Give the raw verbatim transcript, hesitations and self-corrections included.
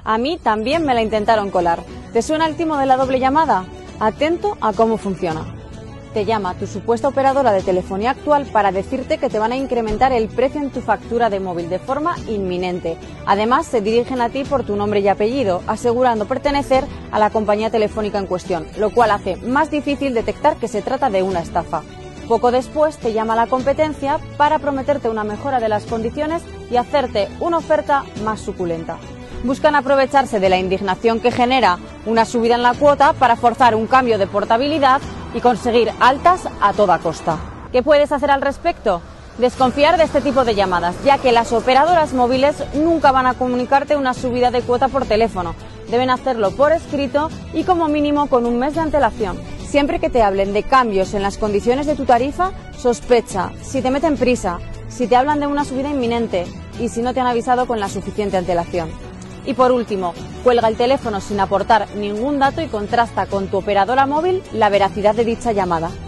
A mí también me la intentaron colar. ¿Te suena el timo de la doble llamada? Atento a cómo funciona. Te llama tu supuesta operadora de telefonía actual para decirte que te van a incrementar el precio en tu factura de móvil de forma inminente. Además, se dirigen a ti por tu nombre y apellido, asegurando pertenecer a la compañía telefónica en cuestión, lo cual hace más difícil detectar que se trata de una estafa. Poco después te llama la competencia para prometerte una mejora de las condiciones y hacerte una oferta más suculenta. Buscan aprovecharse de la indignación que genera una subida en la cuota para forzar un cambio de portabilidad y conseguir altas a toda costa. ¿Qué puedes hacer al respecto? Desconfiar de este tipo de llamadas, ya que las operadoras móviles nunca van a comunicarte una subida de cuota por teléfono. Deben hacerlo por escrito y como mínimo con un mes de antelación. Siempre que te hablen de cambios en las condiciones de tu tarifa, sospecha si te meten prisa, si te hablan de una subida inminente y si no te han avisado con la suficiente antelación. Y por último, cuelga el teléfono sin aportar ningún dato y contrasta con tu operadora móvil la veracidad de dicha llamada.